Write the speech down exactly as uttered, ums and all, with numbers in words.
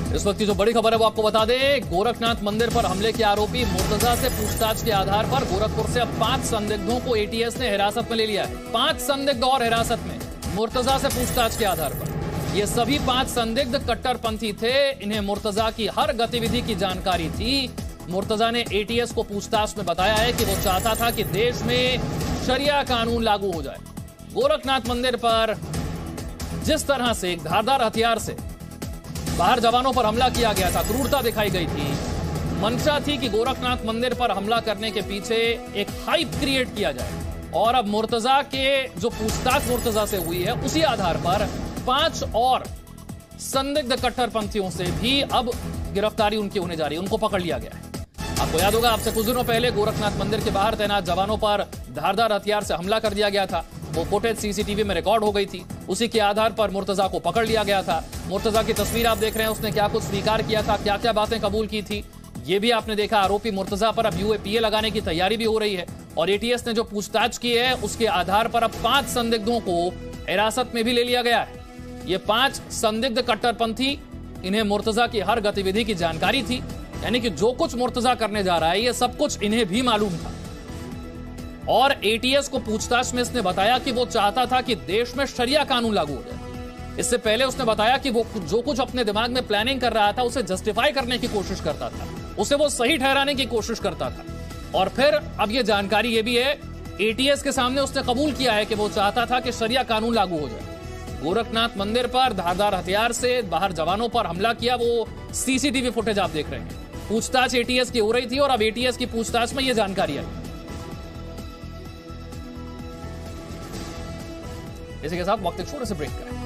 इस वक्त की जो बड़ी खबर है वो आपको बता दें, गोरखनाथ मंदिर पर हमले के आरोपी मुर्तजा से पूछताछ के आधार पर गोरखपुर से अब पांच संदिग्धों को एटीएस ने हिरासत में ले लिया है। पांच संदिग्ध और हिरासत में मुर्तजा से पूछताछ के आधार पर। ये सभी पांच संदिग्ध कट्टरपंथी थे। इन्हें मुर्तजा की हर गतिविधि की जानकारी थी। मुर्तजा ने एटीएस को पूछताछ में बताया है कि वो चाहता था कि देश में शरिया कानून लागू हो जाए। गोरखनाथ मंदिर पर जिस तरह से एक धारदार हथियार से बाहर जवानों पर हमला किया गया था, क्रूरता दिखाई गई थी, मंशा थी कि गोरखनाथ मंदिर पर हमला करने के पीछे एक हाइप क्रिएट किया जाए। और अब मुर्तजा के जो पूछताछ मुर्तजा से हुई है उसी आधार पर पांच और संदिग्ध कट्टरपंथियों से भी अब गिरफ्तारी उनकी होने जा रही है। उनको पकड़ लिया गया है। आपको याद होगा, आपसे कुछ दिनों पहले गोरखनाथ मंदिर के बाहर तैनात जवानों पर धारदार हथियार से हमला कर दिया गया था। वो फुटेज सीसीटीवी में रिकॉर्ड हो गई थी। उसी के आधार पर मुर्तजा को पकड़ लिया गया था। मुर्तजा की तस्वीर आप देख रहे हैं, उसने क्या कुछ स्वीकार किया था, क्या क्या बातें कबूल की थी, ये भी आपने देखा। आरोपी मुर्तजा पर अब यूएपीए लगाने की तैयारी भी हो रही है और एटीएस ने जो पूछताछ की है उसके आधार पर अब पांच संदिग्धों को हिरासत में भी ले लिया गया है। ये पांच संदिग्ध कट्टरपंथी, इन्हें मुर्तजा की हर गतिविधि की जानकारी थी। यानी कि जो कुछ मुर्तजा करने जा रहा है ये सब कुछ इन्हें भी मालूम था। और एटीएस को पूछताछ में इसने बताया कि वो चाहता था कि देश में शरिया कानून लागू हो जाए। इससे पहले उसने बताया कि वो जो कुछ अपने दिमाग में प्लानिंग कर रहा था उसे जस्टिफाई करने की कोशिश करता था, उसे वो सही ठहराने की कोशिश करता था। और फिर अब ये जानकारी ये भी है, एटीएस के सामने उसने कबूल किया है कि वो चाहता था कि शरिया कानून लागू हो जाए। गोरखनाथ मंदिर पर धारदार हथियार से बाहर जवानों पर हमला किया, वो सीसीटीवी फुटेज आप देख रहे हैं। पूछताछ एटीएस की हो रही थी और अब एटीएस की पूछताछ में ये जानकारी आई। इसी के साथ वक्त एक छोटे से ब्रेक करें।